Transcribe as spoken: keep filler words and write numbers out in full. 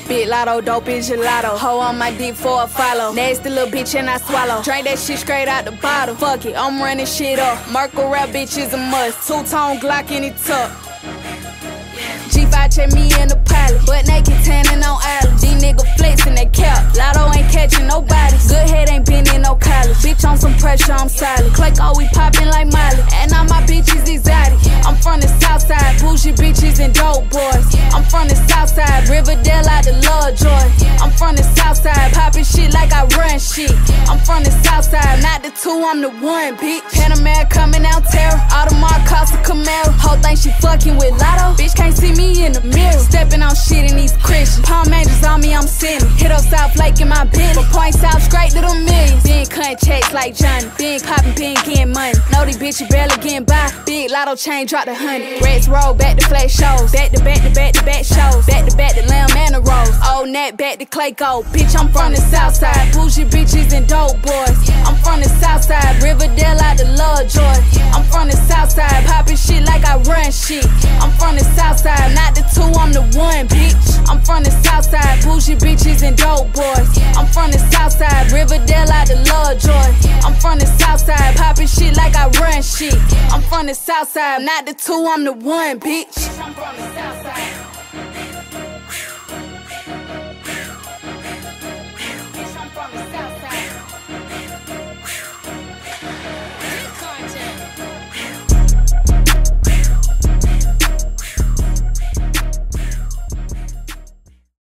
Big lotto, dope is gelato. Hoe on my dick for a follow. Nasty little bitch and I swallow. Drink that shit straight out the bottle. Fuck it, I'm running shit up. Merkle rap bitch is a must. Two-tone Glock in it tuck. G five check me in the pilot. Butt naked tanning on island. These niggas flexing they cap. Lotto ain't catching nobody. Good head ain't been in no college. Bitch on some pressure, I'm silent. Click all we poppin' like Miley. And all my bitches exotic. I'm from the south side. Bougie bitches and dope boys. I'm from the south side. Riverdale out the Lovejoy. I'm from the south side. Poppin' shit like I run shit. I'm from the south side. Not the two, I'm the one, bitch. Panamera coming out terror. Audemars Costa Camaro. Whole thing she fucking with Lotto. Bitch can't see me in the mirror. Stepping on shit in these Christians. Palm angels on me, I'm sinning. Hit up South Lake in my business. From points out straight to the millions. Been cutting checks like Johnny. Been popping, been getting money. Know these bitches barely getting by. Big lotto chain drop the honey. Reds roll back to flat shows. Back to back to back to back shows. Back to back to lamb and the rose. Old Nat back to Clay Gold. Bitch, I'm from the south side. Bougie bitches and dope boys. I'm from the south side. Riverdale out the Lovejoy. I'm from the south side. Popping shit like I run shit. I'm from the south side. Not the two, I'm the one, bitch. I'm from the south side. Bougie bitches and dope boys. I'm from the south side. Riverdale out the Lovejoy. I'm from the south side. Popping shit like I run shit. I'm from the south side. Not the two, I'm the one, bitch. I'm from the south side.